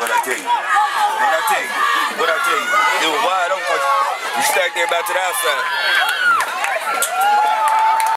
What I tell you? What I tell you? What I tell you? It was wide open. You stacked there back to the outside.